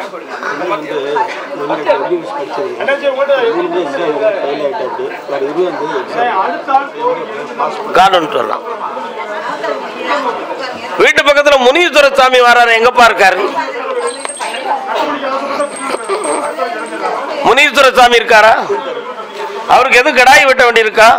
வரலாம். வீட்டு பக்கத்துல முனீஸ்வர சாமி வர்றாரு, எங்கப்பா இருக்காரு? முனீஸ்வர சாமி இருக்காரா? அவருக்கு எதுவும் கடாய் வெட்ட வேண்டி இருக்கா?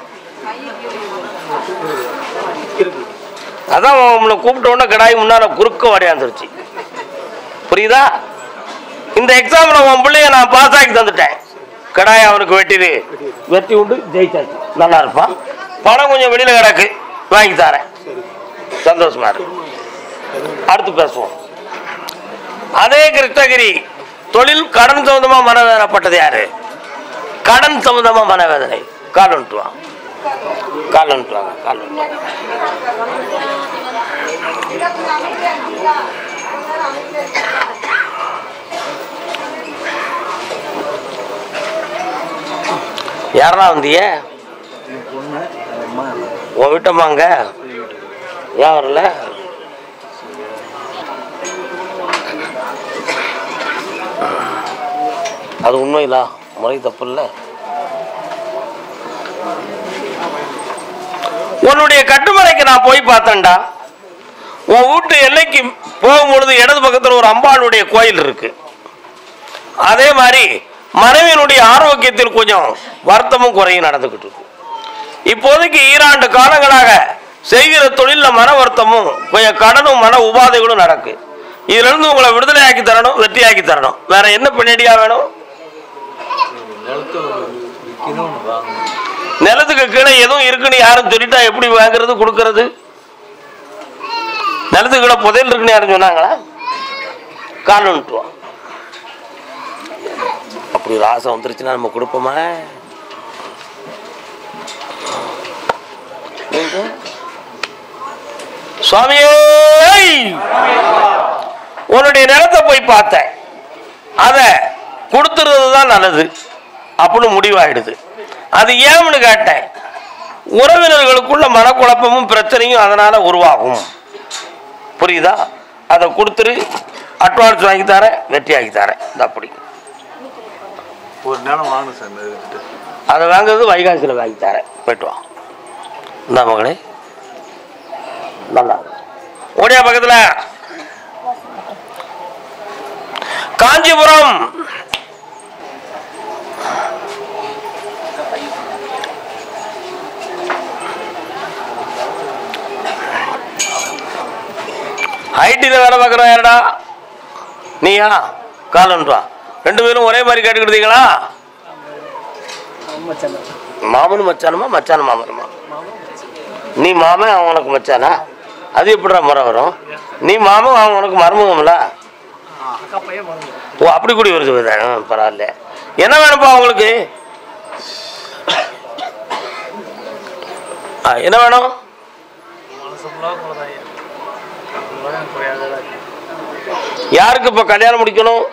அதான் உங்களை கூப்பிட்ட உடனே கடாய் முன்னால குறுக்க வரையாந்துருச்சு. புரியுதா? இந்த எக்ஸாம்ல உன் பிள்ளைய நான் பாஸ் ஆகி தந்துட்டேன். கடாய் அவனுக்கு வெட்டி உண்டு ஜெயிச்சாச்சு. நல்லா இருப்பான். பணம் கொஞ்சம் வெளியில கிடக்கு, வாங்கி தரேன். சந்தோஷமா இருக்கு. அடுத்து பேசுவோம். அதே கிருஷ்ணகிரி தொழில் கடன் சம்பந்தமா மனவேதனைப்பட்டது யாரு? கடன் சம்பந்தமா மனவேதனை. கால் வந்துட்டுவாங்க, கால் வந்துட்டுவாங்க, கால் வந்துட்டு. யாரா வந்திய? உன் வீட்டம்மாங்க ஏன் வரல? அது உண்மையில முறை தப்பு இல்லை. உன்னுடைய கட்டுமனைக்கு நான் போய் பார்த்தேன்டா. உன் வீட்டு எல்லைக்கு போகும்பொழுது இடது பக்கத்தில் ஒரு அம்பாளுடைய கோயில் இருக்கு. அதே மாதிரி மனைவியினுடைய ஆரோக்கியத்தில் கொஞ்சம் வருத்தமும் குறையும் நடந்துகிட்டு இருக்கு. இப்போதைக்கு 2 ஆண்டு காலங்களாக செய்கிற தொழிலில் மன வருத்தமும் கொஞ்சம் கடனும் மன உபாதைகளும் நடக்கு. இதுல இருந்து உங்களை விடுதலை ஆக்கி தரணும், வெற்றியாக்கி தரணும். வேற என்ன பின்னடியா வேணும்? நிலத்துக்கு கீழே எதுவும் இருக்குன்னு யாரும் சொல்லிட்டா எப்படி வாங்குறது கொடுக்கறது? நிலத்துக்கு கீழே புதையல் இருக்குன்னு யாரும் சொன்னாங்களா? காரணம் அப்படி ஒரு ஆசை வந்துருச்சுன்னா நம்ம கொடுப்போமா? சுவாமியே, உன்னுடைய நிலத்தை போய் பார்த்தேன், அதை கொடுத்துறது தான் நல்லது அப்படின்னு முடிவாயிடுது. அது ஏன்னு கேட்டேன். உறவினர்களுக்குள்ள மனக்குழப்பமும் பிரச்சனையும் அதனால உருவாகும். புரியுதா? அதை கொடுத்துரு, அட்வான்ஸ் வாங்கி தரேன், வெற்றி ஆகி தரேன். அப்படி ஒரு நேரம் வாங்க சார். அதை வாங்குறது வைகாசியில் வாங்கி தரேன், போயிட்டு வா. இந்த மகளே நல்லா ஓடியா. பக்கத்தில் காஞ்சிபுரம் ஐடில வேலை பார்க்குறோம். யாரடா நீயா? காலன்வா. 2 பேரும் ஒரே மாதிரி கேட்டுக்கிட்டீங்களா? மாமனும் மச்சானுமா? மச்சானு மாமனுமா? நீ மாமன், அவன் உனக்கு மச்சானா? அது எப்படிடா முறை வரும்? நீ மாமன், அவன் உனக்கு மருமகம்ல? ஓ, அப்படி கூடி வருது. பரவாயில்ல. என்ன வேணும்ப்பா உங்களுக்கு? என்ன வேணும்? யாருக்கு இப்ப கல்யாணம் முடிக்கணும்?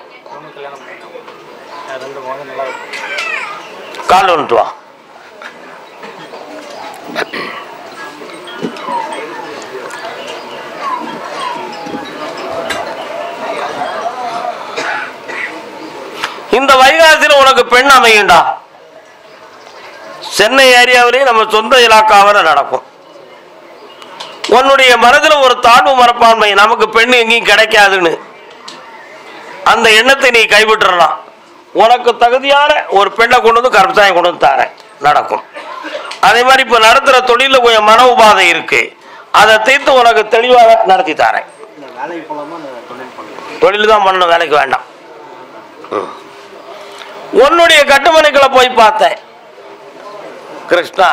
கால் வந்துட்டு வா. இந்த வைகாசியில் உனக்கு பெண் அமையுண்டா. சென்னை ஏரியாவிலேயே நம்ம சொந்த இலாக்காவில் நடக்கும். உன்னுடைய மனதில் ஒரு தாழ்வு மனப்பான்மை, நமக்கு பெண் எங்கேயும் கிடைக்காதுன்னு அந்த எண்ணத்தை நீ கைவிட்டுறலாம். உனக்கு தகுதியான ஒரு பெண்ணை கொண்டு வந்து கருப்சாயம் கொண்டு வந்து தரேன், நடக்கும். அதே மாதிரி இப்போ நடத்துகிற தொழிலில் கொஞ்சம் மன உபாதை இருக்கு, அதை தீர்த்து உனக்கு தெளிவாக நடத்தி தரேன். தொழில் தான் பண்ணணும், வேலைக்கு வேண்டாம். உன்னுடைய கட்டுமனைகளை போய் பார்த்தேன். கிருஷ்ணா,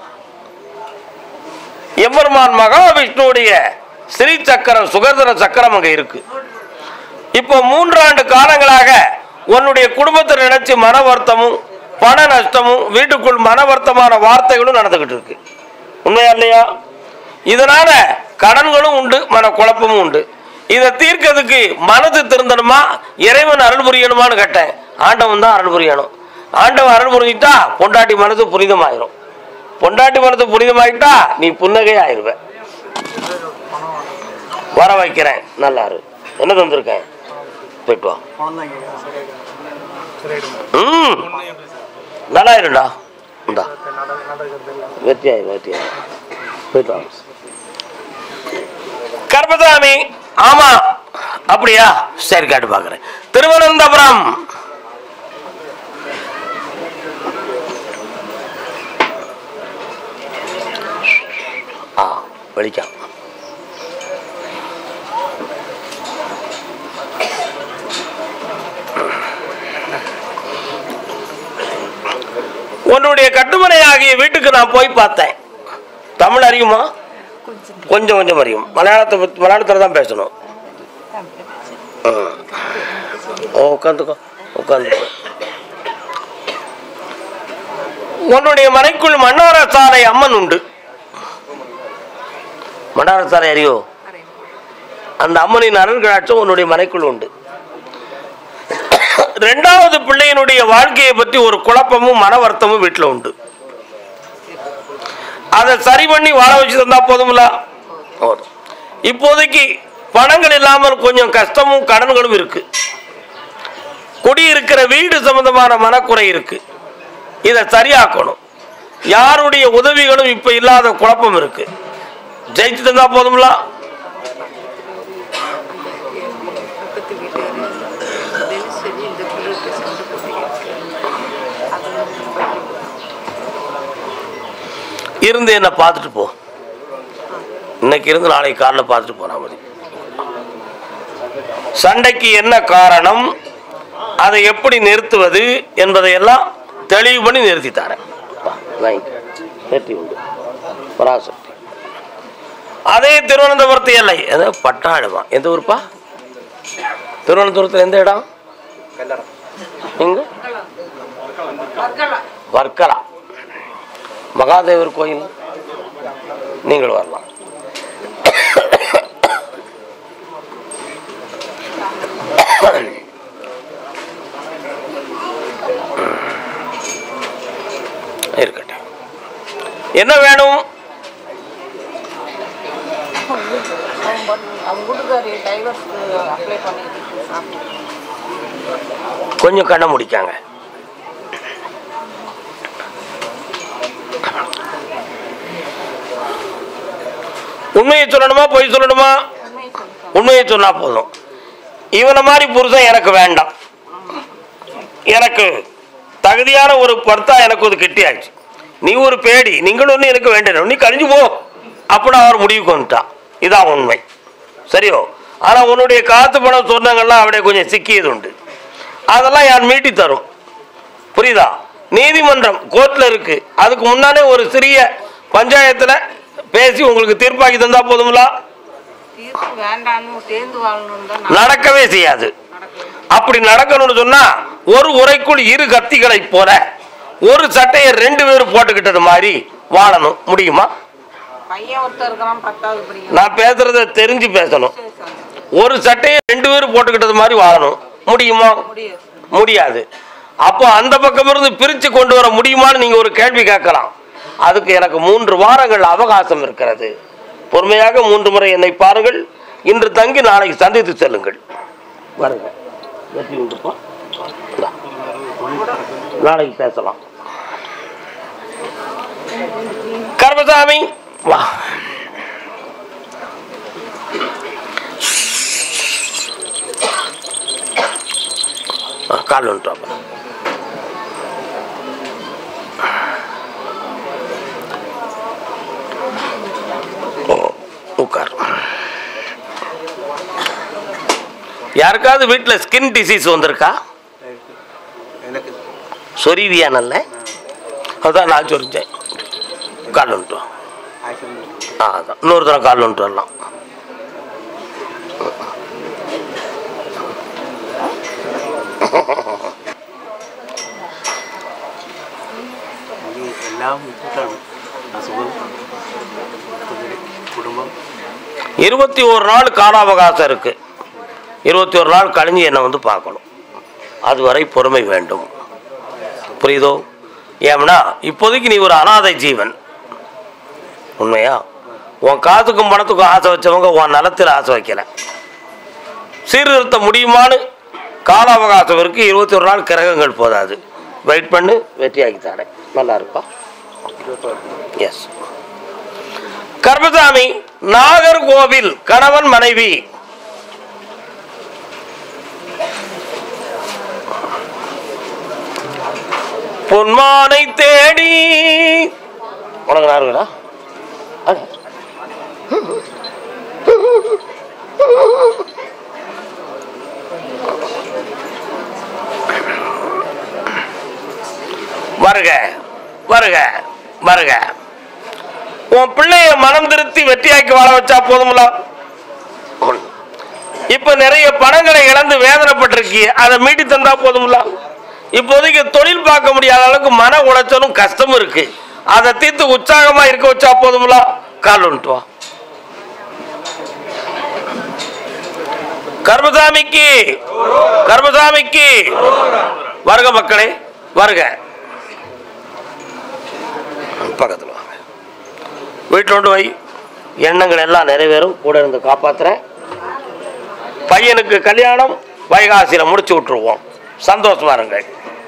எம்பெருமான் மகாவிஷ்ணுடைய ஸ்ரீ சக்கரம், சுகர்தன சக்கரம் அங்க இருக்கு. இப்போ 3 ஆண்டு காலங்களாக உன்னுடைய குடும்பத்தை நினைச்சு மன வருத்தமும் பண நஷ்டமும் வீட்டுக்குள் மன வருத்தமான வார்த்தைகளும் நடந்துகிட்டு இருக்கு. உண்மையா இல்லையா? இதனால கடன்களும் உண்டு, மன குழப்பமும் உண்டு. இதை தீர்க்கிறதுக்கு மனது திருந்தணுமா, இறைவன் அருள் புரியணுமான்னு கேட்டேன். ஆண்டவன் தான் அருள் புரியணும். ஆண்டவன் அருள் புரிஞ்சிட்டா பொண்டாட்டி மனது புனிதமாயிரும். பொண்டாட்டி மனது புனிதமாயிட்டா நீ புன்னகை ஆயிருவ. வர வைக்கிறேன், நல்லாரு. என்ன தந்திருக்கேன்? போயிட்டு வா. நல்லா இருடா. இந்தா வெற்றியாயிரு. போயிட்டு வாங்க. கருப்பசாமி. ஆமா அப்படியா? சரி காட்டு பார்க்குறேன். திருவனந்தபுரம். வெளிக்கா. உன்னுடைய கட்டுமனை ஆகிய வீட்டுக்கு நான் போய் பார்த்தேன். தமிழ் அறியுமா? கொஞ்சம் கொஞ்சம் அறியும். மலையாளத்தில் தான் பேசணும். உட்காந்துக்கோ. உன்னுடைய மனைக்குள் மன்னாரசாலை அம்மன் உண்டு. மன்னாரசாலை அறியோ? அந்த அம்மனின் அருள்காட்சம் உன்னுடைய மனைக்குள் உண்டு. இரண்டாவது பிள்ளையினுடைய வாழ்க்கையை பற்றி ஒரு குழப்பமும் மன வருத்தமும் வீட்டில் உண்டு. அதை சரி பண்ணி வாழ வச்சு தந்தா போதும்ல. இப்போதைக்கு பணங்கள் இல்லாமல் கொஞ்சம் கஷ்டமும் கடன்களும் இருக்கு. குடியிருக்கிற வீடு சம்பந்தமான மனக்குறை இருக்கு. இதை சரியாக்கணும். யாருடைய உதவிகளும் இப்ப இல்லாத குழப்பம் இருக்கு. ஜெயிச்சு தந்தா போதும்ல. இருந்து என்ன பார்த்துட்டு போ. இன்னைக்கு இருந்து நாளைக்கு காலையில் பார்த்துட்டு போனா மதி. சண்டைக்கு என்ன காரணம், அதை எப்படி நிறுத்துவது என்பதையெல்லாம் தெளிவு பண்ணி நிறுத்தி தரேன். அதே திருவனந்தபுரத்து எல்லை பட்டாளமா? எந்த ஊருப்பா? திருவனந்தபுரத்தில் எந்த இடம்? வர்க்கலா மகாதேவர் கோயில். நீங்கள் வரலாம். இருக்கட்டும். என்ன வேணும்? கொஞ்சம் கண்ணை முடிக்காங்க. உண்மையை சொல்லணுமா பொய் சொல்லணுமா? உண்மையை சொன்னா போதும். இவனை மாதிரி புருஷன் எனக்கு வேண்டாம். எனக்கு தகுதியான ஒரு பர்த்தா எனக்கு ஒரு கெட்டியாச்சு. நீ ஒரு பேடி, நீங்கள் ஒன்று எனக்கு வேண்டாம், நீ கழிஞ்சு போ அப்படின்னு அவர் முடிவுக்கு வந்துட்டான். இதான் உண்மை. சரியோ? ஆனால் உன்னுடைய காத்து பணம் சொன்னங்கள்லாம் அப்படியே கொஞ்சம் சிக்கியது உண்டு. அதெல்லாம் யார் மீட்டி தரும். புரியுதா? நீதிமன்றம் கோர்ட்டில் இருக்கு. அதுக்கு முன்னாலே ஒரு சிறிய பஞ்சாயத்தில் பேசி உங்களுக்கு தீர்ப்பாக்கி தந்தா போதும்ல. நடக்கவே செய்யாது. அப்படி நடக்கணும்னு சொன்னா ஒரு உரைக்குள் இரு கத்திகளை போல ஒரு சட்டையை ரெண்டு பேரும் போட்டுக்கிட்டது மாதிரி வாழணும். முடியுமா? நான் பேசுறத தெரிஞ்சு பேசணும். ஒரு சட்டையை ரெண்டு பேரும் போட்டுக்கிட்டது மாதிரி வாழணும். முடியுமா? முடியாது. அப்போ அந்த பக்கம் இருந்து பிரிச்சு கொண்டு வர முடியுமான்னு நீங்க ஒரு கேள்வி கேட்கலாம். அதுக்கு எனக்கு 3 வாரங்கள் அவகாசம் இருக்கிறது. பொறுமையாக 3 முறை என்னை பாருங்கள். இன்று தங்கி நாளைக்கு சந்தித்து செல்லுங்கள். வருங்க. நாளைக்கு பேசலாம். கருப்பசாமி வா. கால் வந்துட்டோம். உட்கார். யாருக்காவது வீட்டில் ஸ்கின் டிசீஸ் வந்திருக்கா? சொரிவியா? நல்ல அதான் நான் சொரிஞ்சேன். கால் வந்துட்டோம். அதான் இன்னொரு தடவை கால் வந்துட்டு வரலாம். குடும்பம் 21 நாள் கால அவகாசம் இருக்கு. 21 நாள் கழிஞ்சு என்னை வந்து பார்க்கணும். அதுவரை பொறுமை வேண்டும். புரியுதோ? ஏன்னா இப்போதைக்கு நீ ஒரு அனாதை ஜீவன். உண்மையா? உன் காசுக்கும் பணத்துக்கும் ஆசை வச்சவங்க உன் நலத்தில் ஆசை வைக்கல. சீர்திருத்த முடியுமான்னு கால அவகாசம் இருக்கு, 21 நாள் கிரகங்கள் போதாது. வெயிட் பண்ணு, வெற்றியாக்கி தரேன். நல்லா இருப்பா. எஸ். கர்மசாமி, நாகர்கோவில் கணவன் மனைவி. பொன்மானை தேடி உனக்கு நாருங்களா வருக வருக வருக. உன் பிள்ளைய மனம் திருத்தி வெற்றியாக்கி வாழ வச்சா போதும்ல. இப்ப நிறைய பணங்களை இழந்து வேதனைப்பட்டிருக்கிய, அதை மீட்டி தந்தா போதும்ல. இப்போதைக்கு தொழில் பார்க்க முடியாத அளவுக்கு மன உளைச்சலும் கஷ்டமும் இருக்கு, அதை தீர்த்து உற்சாகமா இருக்க வச்சா போதும்ல. கால் வந்துட்டு வா. கர்மசாமிக்கு கர்மசாமிக்கு வருக மக்களே வருக. பக்கத்தில் வாங்க. வீட்டில் கொண்டு வை. எண்ணங்கள் எல்லாம் நிறைவேறும். கூட இருந்து காப்பாத்துறேன். பையனுக்கு கல்யாணம் வைகாசியில முடிச்சு விட்டுருவோம். சந்தோஷமா இருங்க.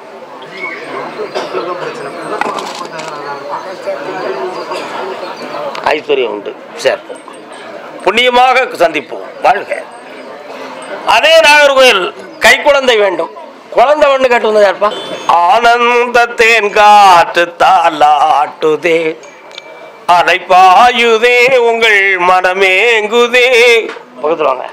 ஐஸ்வர்யம் உண்டு, சேர்ப்போம். புண்ணியமாக சந்திப்போம். வாழ்க. அதே நாகர்கோயில் கை குழந்தை வேண்டும். குழந்தை ஒண்ணு கேட்டு வந்தா யாருப்பா? ஆனந்த தேன் காற்று தாலாட்டுதே, அலைப்பாயுதே, உங்கள் மனமேங்குதே. பக்கத்துல வாங்க.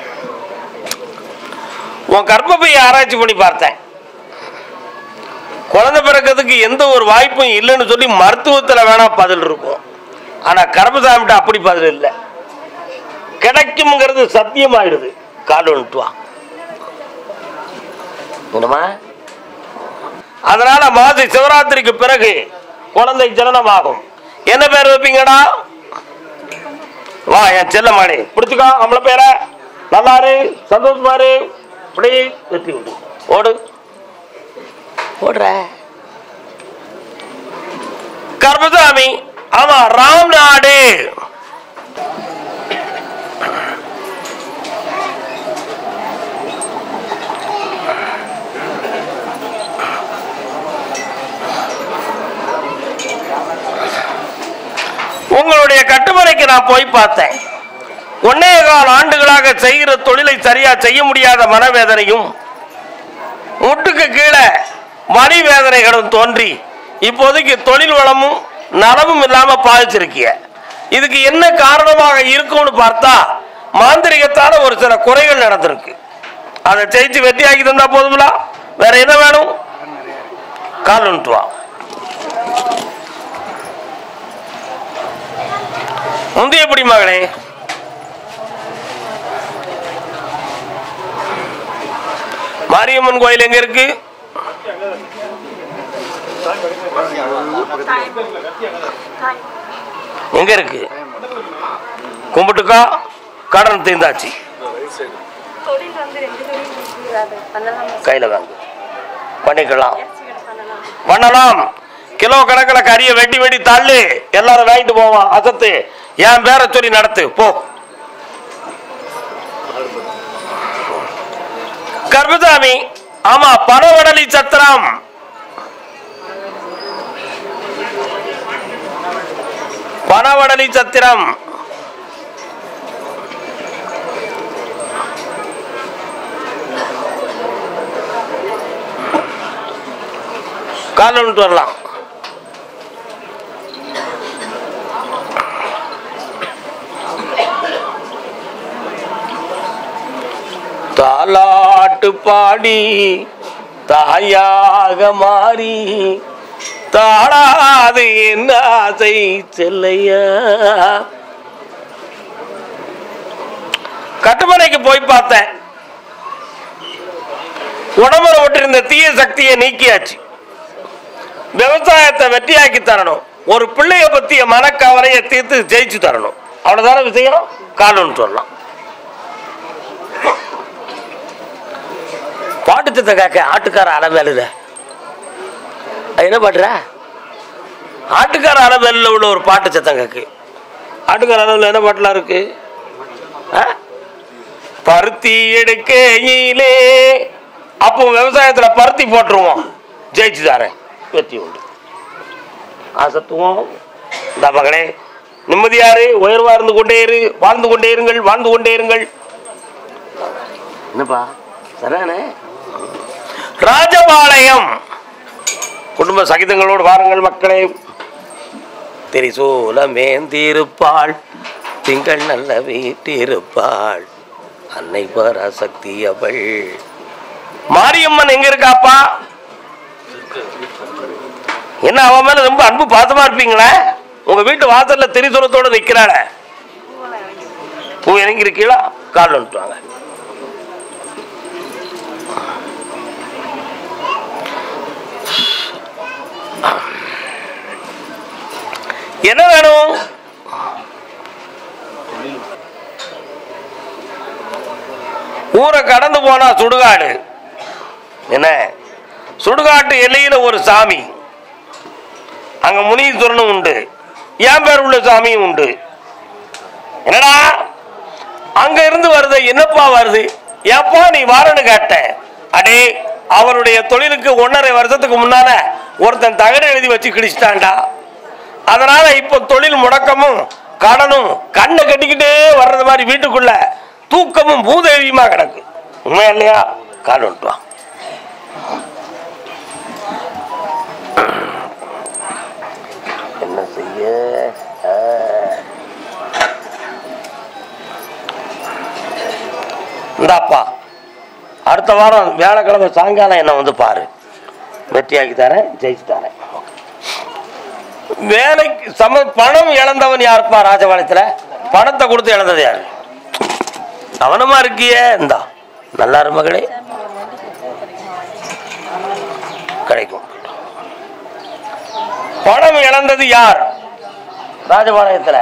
உன் கர்ப்பப்பையை ஆராய்ச்சி பண்ணி பார்த்தேன். குழந்தை பிறக்கிறதுக்கு எந்த ஒரு வாய்ப்பும் இல்லைன்னு சொல்லி மருத்துவத்தில் வேணா பதில் இருக்கும். ஆனா கர்மசாமிட்ட அப்படி பதில் இல்லை. கிடைக்கும்ங்கிறது சத்தியமாயிடுது. கால் வந்துட்டு வா. அதனால மாசி சிவராத்திரிக்கு பிறகு குழந்தை ஜனனமாகும். என்ன பேர் வைப்பீங்கடா? வா என் செல்லமாடி, பிடிச்சுக்கோ. நம்மள பேர நல்லாரு, சந்தோஷமாரு, இப்படி வெற்றி விடு. ஓடு ஓடுற. கர்மசாமி, ஆமா ராம்நாடு. உங்களுடைய கட்டுமனைக்கு நான் போய் பார்த்தேன். 1.25 ஆண்டுகளாக செய்கிற தொழிலை சரியா செய்ய முடியாத மனவேதனையும், முட்டுக்கு கீழே மணி வேதனைகளும் தோன்றி இப்போதைக்கு தொழில் வளமும் நலமும் இல்லாம பாதிச்சிருக்கிய. இதுக்கு என்ன காரணமாக இருக்கும்னு பார்த்தா மாந்திரிகத்தால ஒரு சில குறைகள் நடந்திருக்கு. அதை ஜெயிச்சு வெற்றியாக்கி தந்தா போதும்ல. வேற என்ன வேணும்? கால் வந்துட்டு வா. முந்தைய எப்படி மகளே? மாரியம்மன் கோயில் எங்க இருக்கு? எங்க இருக்கு? கும்பிட்டுக்கா. கடன் தீர்ந்தாச்சு. கையில வாங்க. பண்ணிக்கலாம், பண்ணலாம். கிலோ கணக்கில் கறியை வெட்டி வெட்டி தள்ளு, எல்லாரும் வாங்கிட்டு போவான். அசத்து என் பேரை சொல்லி நடத்து போ. கர்மசாமி, ஆமா பனவடலி சத்திரம். பனவடலி சத்திரம். கால் வரலாம். தாலாட்டு பாடி தாயாக மாறி தாடாது என்ன ஆசை செல்லையா. கட்டுமனைக்கு போய் பார்த்தேன். உடம்புல விட்டிருந்த தீய சக்தியை நீக்கியாச்சு. விவசாயத்தை வெற்றியாக்கி தரணும். ஒரு பிள்ளைய பத்திய மனக்கவலையை தீர்த்து ஜெயிச்சு தரணும். அவ்வளவுதான விஷயம். கால் ஒன்று சொல்லலாம். பாட்டு சத்த கேட்க ஆட்டுக்கார அலமேலுல என்ன பாட்டுற? ஆட்டுக்கார அலமேலுல உள்ள ஒரு பாட்டு சத்தம் கேக்கு. ஆட்டுக்கார அலமேல என்ன பாட்டுலாம் இருக்கு? பருத்தி எடுக்கையிலே அப்போ விவசாயத்தில் பருத்தி போட்டுருவோம், ஜெயிச்சு தாரேன், வெற்றி உண்டு. ஆசத்துவம் இந்த மகளே, நிம்மதியாரு, உயர்வா இருந்து கொண்டே இரு, வாழ்ந்து கொண்டே இருங்கள், வாழ்ந்து கொண்டே இருங்கள். என்னப்பா சரியானே? ராஜபாளையம் குடும்ப சகிதங்களோடு வாருங்கள் மக்களே. திரிசூலமேந்திருப்பாள், திங்கள் நல்ல வீட்டிருப்பாள், அன்னை பராசக்தி அவள். மாரியம்மன் எங்க இருக்காப்பா? என்ன அவன் மேல ரொம்ப அன்பு பாசமா இருப்பீங்களே? உங்க வீட்டு வாசல்ல திரிசூலத்தோட நிக்கிறாள, பூ இறங்கி இருக்கீங்களா? கால் வந்துட்டுவாங்க. என்ன வேணும்? ஊரை கடந்து போனா சுடுகாடு. என்ன சுடுகாட்டு எல்லையில ஒரு சாமி, அங்க முனீஸ்வரனும் உண்டு, என் பேர் உள்ள சாமியும் உண்டு. என்னடா அங்க இருந்து வருது, என்னப்பா வருது, ஏப்பா நீ வாரன்னு கேட்ட. அடே அவருடைய தொழிலுக்கு 1.5 வருஷத்துக்கு முன்னால ஒருத்தன் தகடு எழுதி வச்சு கிழிச்சிட்டான்டா. அதனால இப்ப தொழில் முடக்கமும் கடனும் கண்ணை கட்டிக்கிட்டே வர்றது மாதிரி வீட்டுக்குள்ள தூக்கமும் பூதேவியுமா கிடக்கு. உண்மையா இல்லையா? கால் வந்துட்டு வா. என்ன செய்ய? இந்தாப்பா, அடுத்த வாரம் வியாழக்கிழமை சாயங்காலம் என்ன வந்து பாரு, வெற்றியாக்கி தரேன், ஜெயிச்சு தரேன். வேலைக்கு பணம் இழந்தவன் யாருப்பா? ராஜபாளையத்துல பணத்தை கொடுத்து இழந்தது யாரு? கவனமா இருக்கியே. இந்தா நல்லா இரு மகளே, கிடைக்கும். பணம் இழந்தது யார் ராஜபாளையத்துல?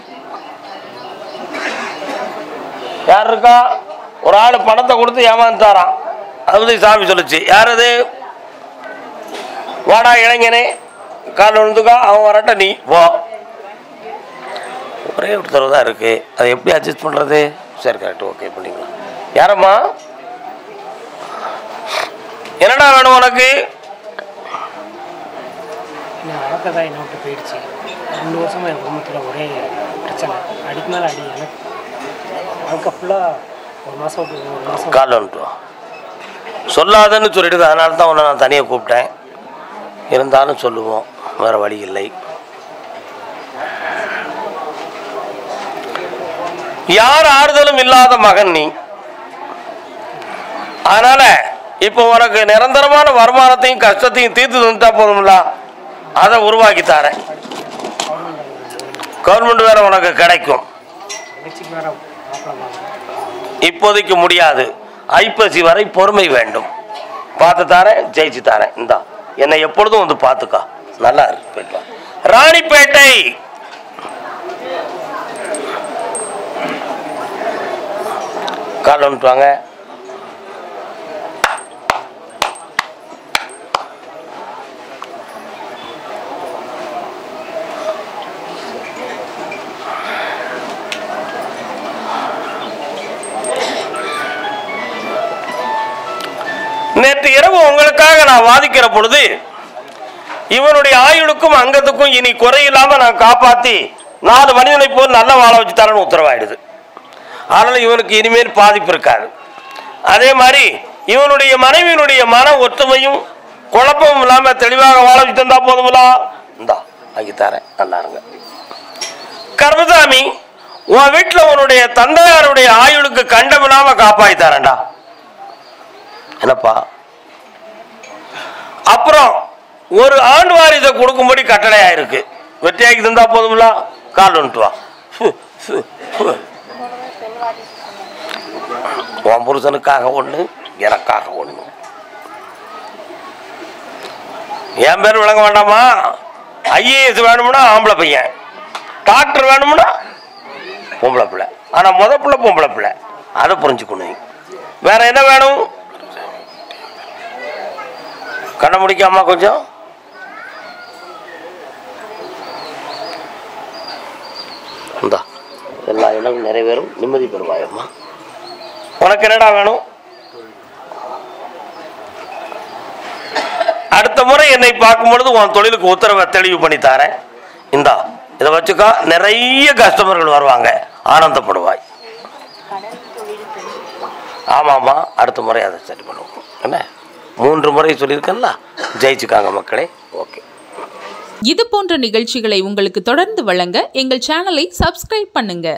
யார் இருக்கா? ஒரு ஆளு பணத்தை கொடுத்து ஏமாந்தாராம், அது சாமி சொல்லுச்சு. யார் அது? வாடா இளைஞனே, கால் விழுந்துக்கா, அவன் வரட்ட நீ போ. ஒரே ஒருத்தர் தான் இருக்கு, அதை எப்படி அட்ஜஸ்ட் பண்றது? சரி கரெக்ட், ஓகே பண்ணிக்கலாம். யாரம்மா? என்னடா வேணும் உனக்கு? வழக்கதான் என்ன விட்டு போயிடுச்சு. 2 வருஷமா என் குடும்பத்தில் ஒரே பிரச்சனை, அடிக்கு மேலே அடி. எனக்கு வழக்க ஃபுல்லாக 1 மாதம் கால் வந்துட்டு சொல்லாதன்னு சொல்லிட்டு, அதனால தான் உன்னை நான் தனியாக கூப்பிட்டேன். இருந்தாலும் சொல்லுவோம், வேற வழி இல்லை. யார் ஆறுதலும் இல்லாத மகன் நீ. அதனால இப்போ உனக்கு நிரந்தரமான வருமானத்தையும் கஷ்டத்தையும் தீர்த்து தந்துட்டா போதும்ல, அதை உருவாக்கி தரேன். கவர்மெண்ட் வேற உனக்கு கிடைக்கும். இப்போதைக்கு முடியாது, ஐப்பசி வரை பொறுமை வேண்டும். பார்த்து தரேன், ஜெயிச்சு தரேன். இந்தா என்னை எப்பொழுதும் வந்து பார்த்துக்கா, நல்லா இருக்கு. ராணிப்பேட்டை கால் வந்துட்டு வாங்க. நேற்று இரவு உங்களுக்காக நான் வாதிக்கிற பொழுது, இவனுடைய ஆயுளுக்கும் அங்கத்துக்கும் இனி குறையில்லாம நான் காப்பாத்தி 4 மனிதனை போல் நல்ல வாழ வச்சு தரேன்னு உத்தரவாயிடுது. அதனால இவனுக்கு இனிமேல் பாதிப்பு இருக்காது. அதே மாதிரி இவனுடைய மனைவியினுடைய மன ஒற்றுமையும் குழப்பமும் இல்லாம தெளிவாக வாழ வச்சு தந்தா போதுங்களா? இந்தா ஆக்கி தரேன், நல்லா இருங்க. கர்மசாமி, உன் வீட்டில் உன்னுடைய தந்தையாருடைய ஆயுளுக்கு கண்டமில்லாம காப்பாற்றி தரேன்டா. என்னப்பா? அப்புறம் ஒரு ஆண்டு வாரிசை கொடுக்கும்படி கட்டளையா இருக்கு, வெற்றியாக்கி தந்தா போதுங்களா? கால் வந்துட்டு வா. உன் புருஷனுக்காக 1, எனக்காக 1. என் பேர் விளங்க வேண்டாமா? IAS வேணும்னா ஆம்பளை பையன், டாக்டர் வேணும்னா பொம்பளை பிள்ளை. ஆனா முத பிள்ளை பொம்பளை பிள்ளை, அதை புரிஞ்சுக்கணும். வேற என்ன வேணும்? கண்ண முடிக்காமா கொஞ்சம். இந்தா எல்லா இடமும் நிறைவேறும், நிம்மதி பெறுவாயம்மா. உனக்கு என்னடா வேணும்? அடுத்த முறை என்னை பார்க்கும் பொழுது உன் தொழிலுக்கு உத்தரவை தெளிவு பண்ணி தரேன், இந்தா இதை வச்சுக்கா, நிறைய கஸ்டமர்கள் வருவாங்க, ஆனந்தப்படுவாய். ஆமாம்மா, அடுத்த முறை அதை சரி பண்ணுவோம். என்ன 3 முறை சொல்லியிருக்கேன்ல, ஜெயிச்சுக்காங்க மக்களே. ஓகே. இது போன்ற நிகழ்ச்சிகளை உங்களுக்கு தொடர்ந்து வழங்க எங்கள் சேனலை சப்ஸ்கிரைப் பண்ணுங்க.